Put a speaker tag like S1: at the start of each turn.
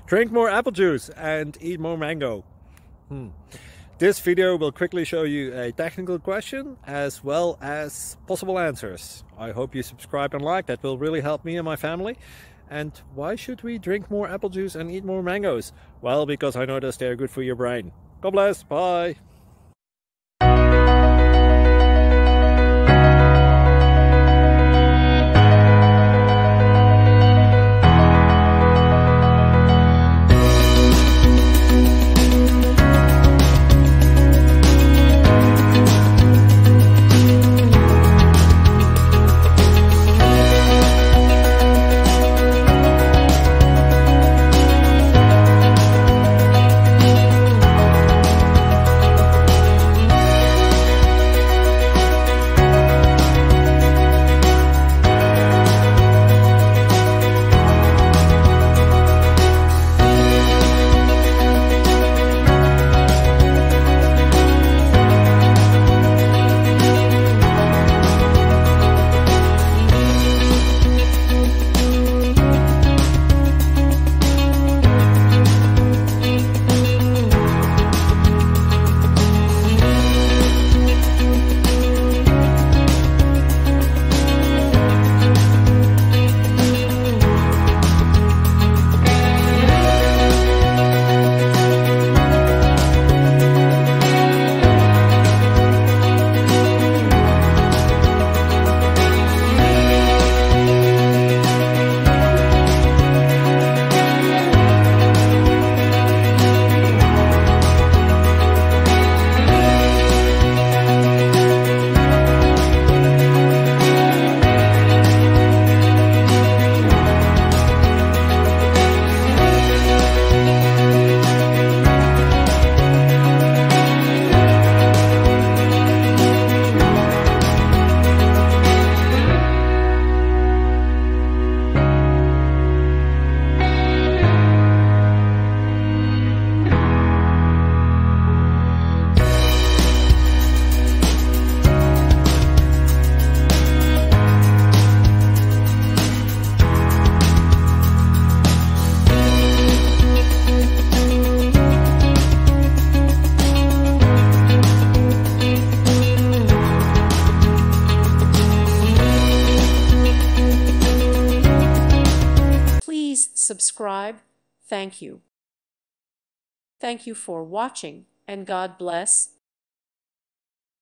S1: Drink more apple juice and eat more mango. This video will quickly show you a technical question as well as possible answers. I hope you subscribe and like, that will really help me and my family. And why should we drink more apple juice and eat more mangoes? Well, because I noticed they're good for your brain. God bless, bye!
S2: Subscribe. Thank you. Thank you for watching, and God bless.